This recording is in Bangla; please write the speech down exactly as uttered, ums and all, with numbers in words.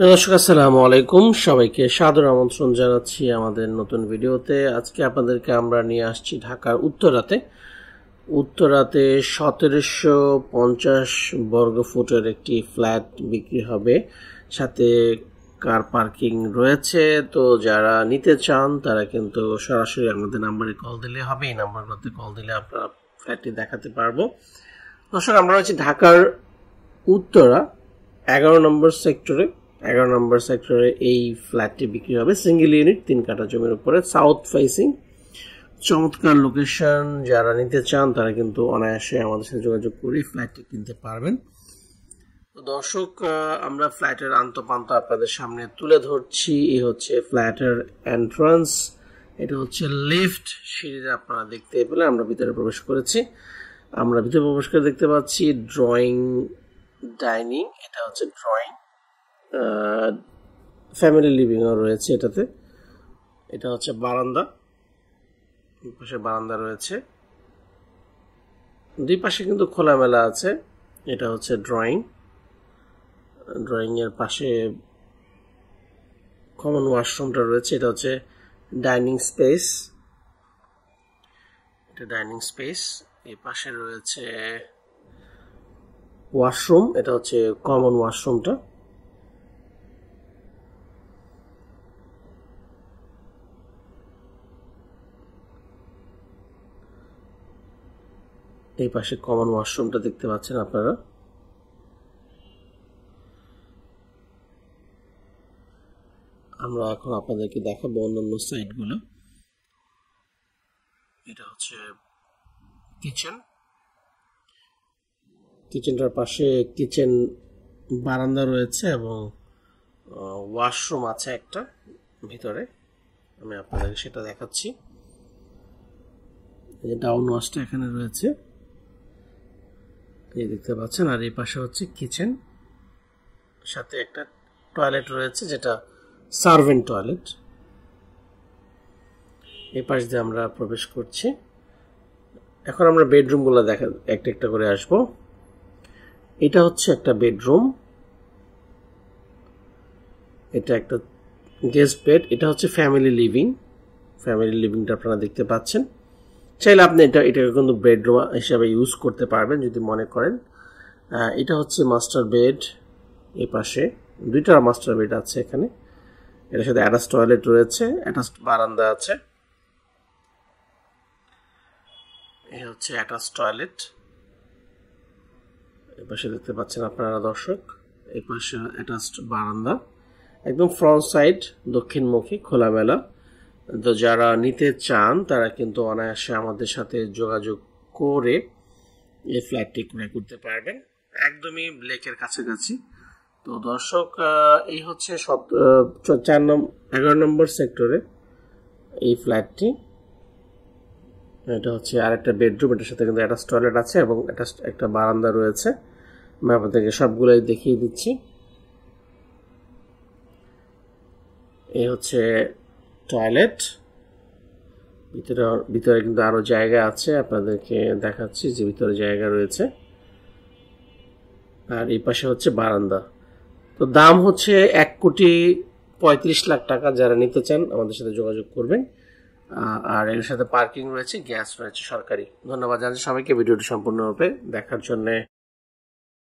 দর্শক আসসালামু আলাইকুম, সবাইকে সাদর আমন্ত্রণ জানাচ্ছি আমাদের নতুন ভিডিওতে। আজকে আপনাদেরকে আমরা নিয়ে আসছি ঢাকার উত্তরাতে উত্তরাতে সতেরোশো পঞ্চাশ বর্গ ফুটের একটি ফ্ল্যাট বিক্রি হবে, সাথে কার পার্কিং রয়েছে। তো যারা নিতে চান তারা কিন্তু সরাসরি আমাদের নাম্বারে কল দিলে হবে। এই নাম্বারগুলোতে কল দিলে আপনারা ফ্ল্যাটটি দেখাতে পারবো। দর্শক, আমরা রয়েছি ঢাকার উত্তরা এগারো নম্বর সেক্টরে এগারো নম্বর সেক্টরে এই ফ্ল্যাটটি বিক্রি হবে। সিঙ্গেল ইউনিট, তিন কাঠা জমির উপরে, সাউথ ফেসিং, চমৎকার লোকেশন। যারা নিতে চান তারা কিন্তু অনায়াসে আমাদের সাথে যোগাযোগ করে ফ্ল্যাটটি কিনতে পারবেন। তো দর্শক, আমরা ফ্ল্যাটের আন্তপান্ত আপনাদের সামনে তুলে ধরছি। এই হচ্ছে ফ্ল্যাটের এন্ট্রান্স, এটা হচ্ছে লিফট, সিঁড়িতে আপনারা দেখতে পেলে আমরা ভিতরে প্রবেশ করেছি। আমরা ভিতরে প্রবেশ করে দেখতে পাচ্ছি ড্রয়িং ডাইনিং, এটা হচ্ছে ড্রয়িং, ফ্যামিলি লিভিংও রয়েছে এটাতে। এটা হচ্ছে বারান্দা, পাশে বারান্দা রয়েছে, দুই পাশে কিন্তু খোলামেলা আছে। এটা হচ্ছে ড্রয়িং, ড্রয়িং এর পাশে কমন ওয়াশরুমটা রয়েছে। এটা হচ্ছে ডাইনিং স্পেস, এটা ডাইনিং স্পেস। এই পাশে রয়েছে ওয়াশরুম, এটা হচ্ছে কমন ওয়াশরুমটা। এই পাশে কমন ওয়াশরুমটা দেখতে পাচ্ছেন আপনারা। আমরা এখন আপনাদেরকে দেখাবো অন্যান্য সাইডগুলো। এটা হচ্ছে কিচেন, কিচেনটার পাশে কিচেন বারান্দা রয়েছে এবং ওয়াশরুম আছে একটা ভিতরে। আমি আপনাদেরকে সেটা দেখাচ্ছি। এই যে ডাউন ওয়াশটা এখানে রয়েছে, এই দেখতে পাচ্ছেন। আর এই পাশে হচ্ছে কিচেন, সাথে একটা টয়লেট রয়েছে যেটা সার্ভেন্ট টয়লেট। এই পাশ দিয়ে আমরা প্রবেশ করছি। এখন আমরা বেডরুমগুলো দেখা একটা একটা করে আসবো। এটা হচ্ছে একটা বেডরুম, এটা একটা গেস্ট বেড। এটা হচ্ছে ফ্যামিলি লিভিং, ফ্যামিলি লিভিংটা আপনারা দেখতে পাচ্ছেন। চাইলে আপনি এটা এটাকে কিন্তু বেডরুম হিসাবে ইউজ করতে পারবেন যদি মনে করেন। এটা হচ্ছে মাস্টার বেড, এই পাশে দুইটা মাস্টার বেড আছে এখানে। এটার সাথে অ্যাটাচ টয়লেট রয়েছে, অ্যাটাচ বারান্দা আছে। এই হচ্ছে অ্যাটাচ টয়লেট, এই পাশে দেখতে পাচ্ছেন আপনারা দর্শক। এই পাশে অ্যাটাচ বারান্দা, একদম ফ্রন্ট সাইড দক্ষিণমুখী, খোলামেলা। তো যারা নিতে চান তারা কিন্তু অনায়াসে আমাদের সাথে যোগাযোগ করে এই ফ্ল্যাটটি ক্রয় করতে পারবেন, একদমই লেকের কাছাকাছি। তো দর্শক, এই হচ্ছে চার নম্বর এগারো নম্বর সেক্টরে এই ফ্ল্যাটটি। এটা হচ্ছে আর একটা বেডরুম, এটার সাথে কিন্তু অ্যাটাচ টয়লেট আছে এবং একটা বারান্দা রয়েছে। আমি আপনাদেরকে সবগুলোই দেখিয়ে দিচ্ছি। এই হচ্ছে টয়লেট, ভিতরে ভিতরে কিন্তু আরো জায়গা আছে, আপনাদেরকে দেখাচ্ছি যে ভিতরে জায়গা রয়েছে। আর এই পাশে হচ্ছে বারান্দা। তো দাম হচ্ছে এক কোটি পঁয়ত্রিশ লাখ টাকা। যারা নিতে চান আমাদের সাথে যোগাযোগ করবেন। আর এর সাথে পার্কিং রয়েছে, গ্যাস রয়েছে সরকারি। ধন্যবাদ জানাচ্ছি সবাইকে ভিডিওটি সম্পূর্ণরূপে দেখার জন্য।